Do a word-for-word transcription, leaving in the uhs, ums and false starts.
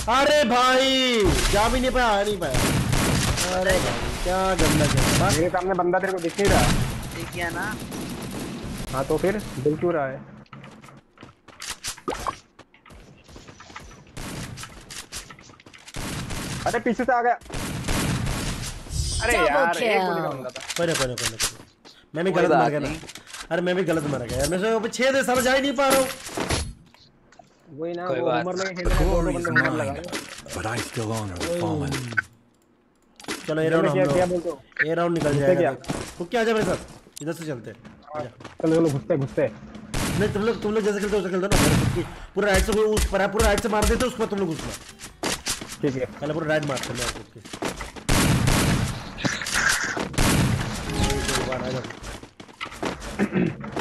अरे भाई जा भी नहीं पाया, आ नहीं पाया। अरे भाई क्या गंदा खेला। मेरे सामने बंदा तेरे को दिख नहीं रहा? दिख गया ना। हाँ तो फिर दिल क्यों रहा है? अरे पीछे से आ गया। अरे यार एक गोली का बंदा था। कोई ना कोई ना कोई ना कोई ना। मैं भी गलत मर गया ना। अरे मैं भी गलत मर गया यार, मैं सोचा छह दे समझ आ ही नहीं पा रहा हूँ। वही ना, वो उमर लगे खेल रहे हैं, दोनों बंदे उमर लगा रहे हैं। But I still honor the fallen. चलो ये राउंड हम क्या क्या लोग बोलते हो? ये राउंड निकल जाएगा। तू क्या आ जा मेरे साथ, इधर से चलते हैं। चलो चलो घुसते घुसते। नहीं तुम लोग तुम लोग जैसे खेलते हो वैसे खेलते हो ना, मेरे खुद की पूरा राइट से उस पर पूरा राइट से मार देते उसके बाद तुम लोग घुसना। ठीक है पहले पूरा राइट मारते हैं खुद के। बार आ जाओ।